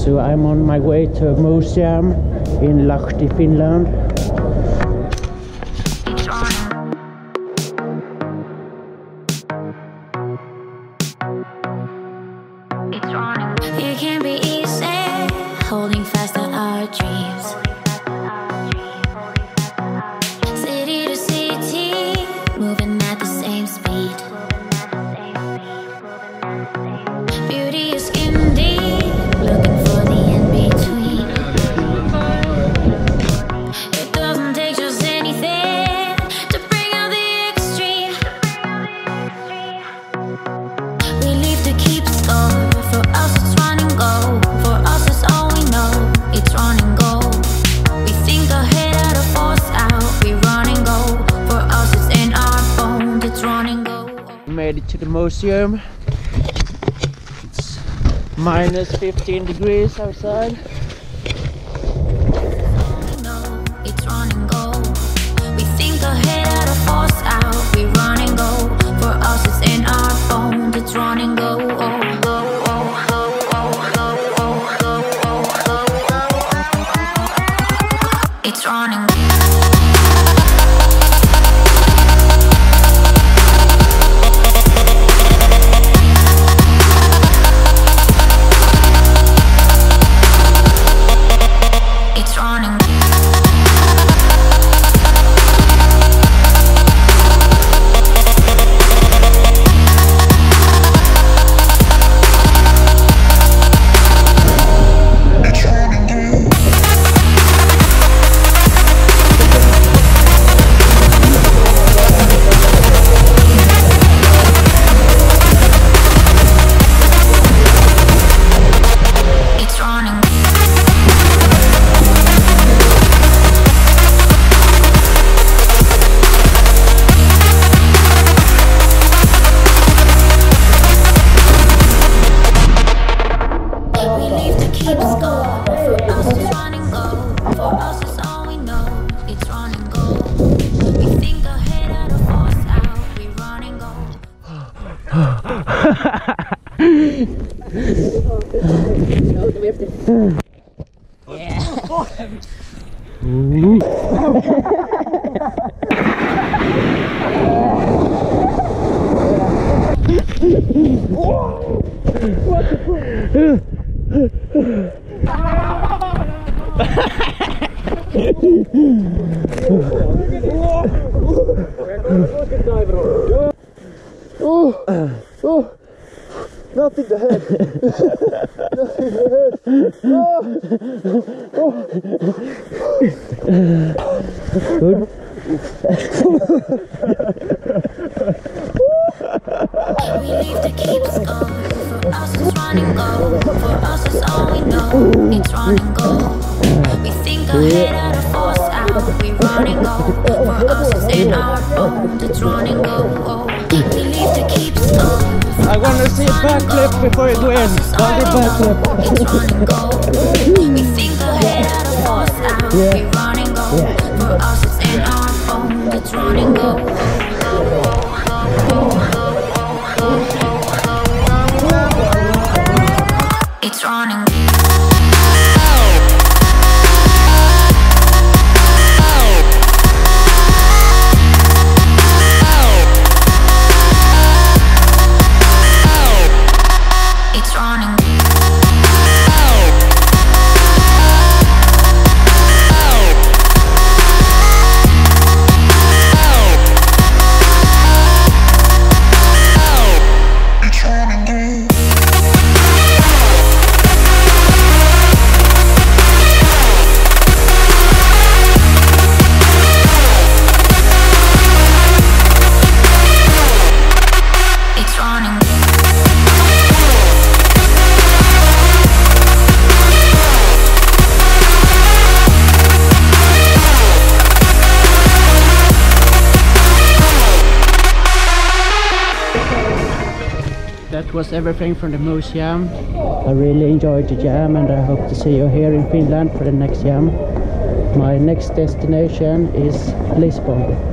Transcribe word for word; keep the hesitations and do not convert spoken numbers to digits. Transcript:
So I'm on my way to a museum in Lahti, Finland. It can be easy, holding fast on our dreams. City to city, moving at the same speed. Beauty is in deep, looking for the in-between. It doesn't take just anything to bring out the extreme. We leave to keep score. For us it's run and go. For us it's all we know. It's run and go. We think ahead out of force out. We run and go. For us it's in our bones. It's run and go. We made it to the museum. It's minus fifteen degrees outside. It's run and go. We think ahead out of force out. We run and go. For us it's in our bones. It's run and go. It's running. It's running. Oh, oh, nothing to head. Nothing to head. Oh, oh. Good. We leave to keep score. For us it's run and go. For us it's all we know. It's run and go. We think ahead out of force out. We run and go. For us it's in our bones. It's run and go. We leave to keep score. I wanna see a backflip before you go in. I'll do backflip. It's run and go. We think ahead out of force out. Yeah. We run and go. Yeah. For us it's in our bones. It's run and go. It's running. It's running. That was everything from the museum. I really enjoyed the jam and I hope to see you here in Finland for the next jam. My next destination is Lisbon.